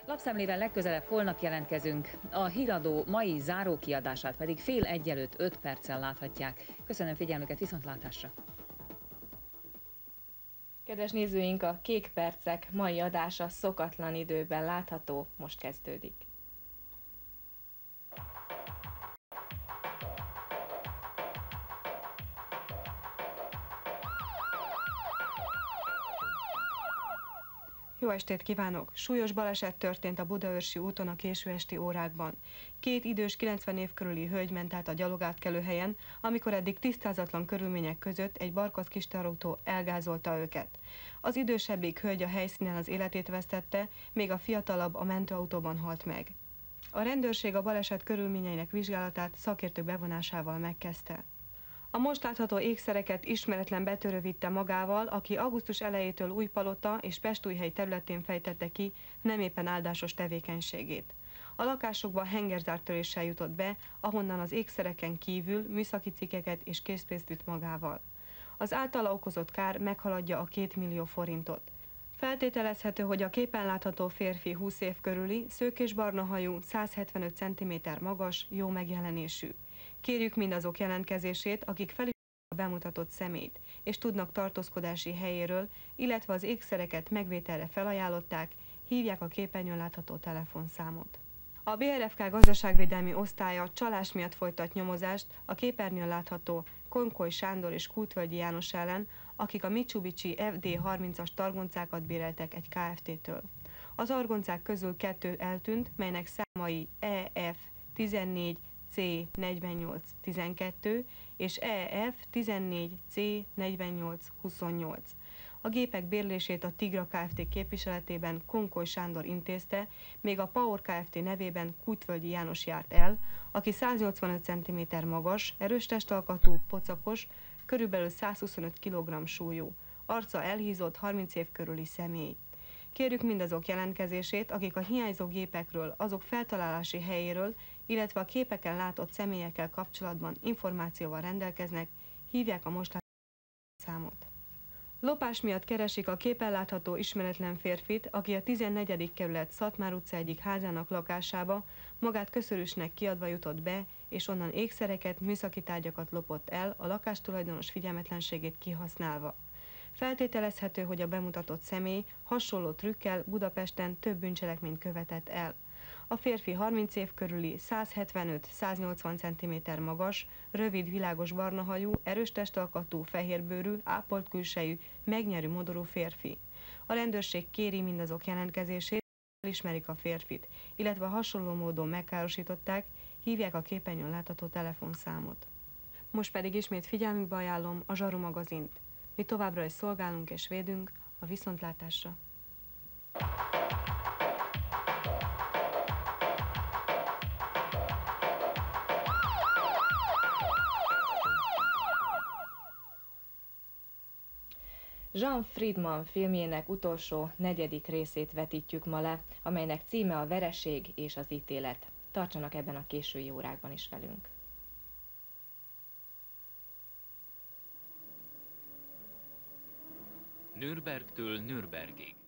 Lapszemlével legközelebb holnap jelentkezünk. A híradó mai zárókiadását pedig fél egy előtt 5 perccel láthatják. Köszönöm figyelmüket, viszontlátásra! Kedves nézőink, a Kék Percek mai adása szokatlan időben látható, most kezdődik. Jó estét kívánok! Súlyos baleset történt a Budaörsi úton a késő esti órákban. Két idős 90 év körüli hölgy ment át a gyalogátkelőhelyen, amikor eddig tisztázatlan körülmények között egy barkasz kis teherautó elgázolta őket. Az idősebbik hölgy a helyszínen az életét vesztette, még a fiatalabb a mentőautóban halt meg. A rendőrség a baleset körülményeinek vizsgálatát szakértők bevonásával megkezdte. A most látható ékszereket ismeretlen betörő vitte magával, aki augusztus elejétől Újpalota és Pestújhely területén fejtette ki nem éppen áldásos tevékenységét. A lakásokba hengerzártöréssel jutott be, ahonnan az ékszereken kívül műszaki cikkeket és készpénzt vitt magával. Az általa okozott kár meghaladja a 2 millió forintot. Feltételezhető, hogy a képen látható férfi 20 év körüli, szőkésbarna hajú, 175 cm magas, jó megjelenésű. Kérjük mindazok jelentkezését, akik felismerik a bemutatott személyt, és tudnak tartózkodási helyéről, illetve az ékszereket megvételre felajánlották, hívják a képernyőn látható telefonszámot. A BRFK gazdaságvédelmi osztálya csalás miatt folytat nyomozást a képernyőn látható Konkoly Sándor és Kútvölgyi János ellen, akik a Mitsubishi FD30-as targoncákat béreltek egy Kft-től. Az argoncák közül 2 eltűnt, melynek számai EF 14 C4812 és EF 14 C4828. A gépek bérlését a Tigra Kft. Képviseletében Konkoly Sándor intézte, még a Power Kft. Nevében Kútvölgyi János járt el, aki 185 cm magas, erős testalkatú, pocakos, körülbelül 125 kg súlyú, arca elhízott, 30 év körüli személy. Kérjük mindazok jelentkezését, akik a hiányzó gépekről, azok feltalálási helyéről, illetve a képeken látott személyekkel kapcsolatban információval rendelkeznek, hívják a most látható számot. Lopás miatt keresik a képen látható ismeretlen férfit, aki a 14. kerület Szatmár utca egyik házának lakásába magát köszörűsnek kiadva jutott be, és onnan ékszereket, műszaki tárgyakat lopott el, a lakástulajdonos figyelmetlenségét kihasználva. Feltételezhető, hogy a bemutatott személy hasonló trükkel Budapesten több bűncselekményt követett el. A férfi 30 év körüli, 175-180 cm magas, rövid, világos barna hajú, erős testalkatú, fehérbőrű, ápolt külsejű, megnyerő modorú férfi. A rendőrség kéri mindazok jelentkezését, elismerik a férfit, illetve hasonló módon megkárosították, hívják a képernyőn látható telefonszámot. Most pedig ismét figyelmükbe ajánlom a Zsaru magazint. Mi továbbra is szolgálunk és védünk, a viszontlátásra! Jean Friedman filmjének utolsó 4. részét vetítjük ma le, amelynek címe a Vereség és az ítélet. Tartsanak ebben a késői órákban is velünk. Nürnbergtől Nürnbergig.